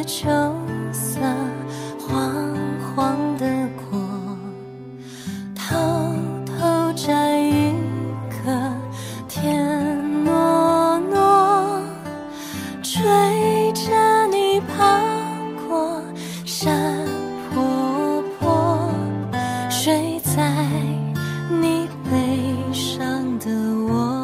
秋色，黄黄的果，偷偷摘一颗，甜糯糯，追着你跑过山坡坡，睡在你背上的我。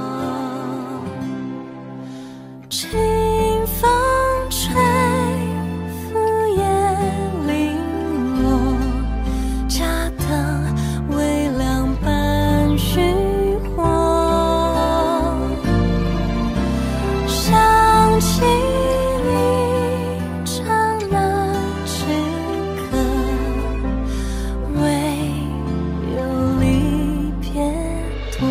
清风吹，拂叶零落，家灯微亮半虚火，想起你唱那支歌，唯有离别多。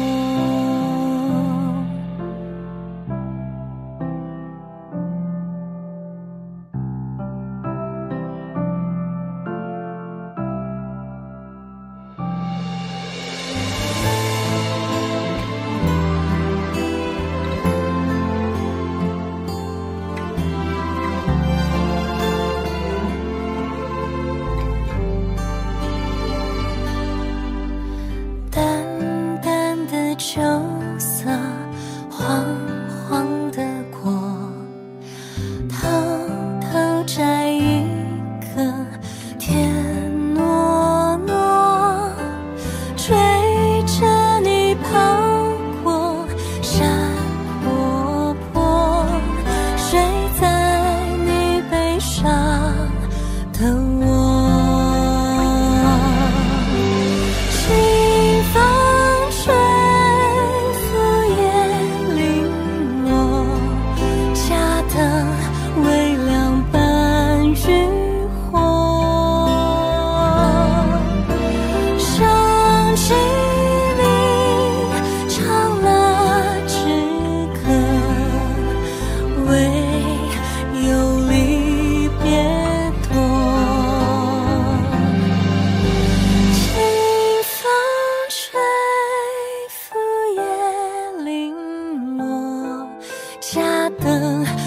淡淡的秋色，黄黄的果，偷偷摘一颗，甜糯糯，追着你跑过山坡坡，睡在你背上的我。微亮半虚火，想起你唱那支歌，唯有离别多。清风吹，拂叶零落，家灯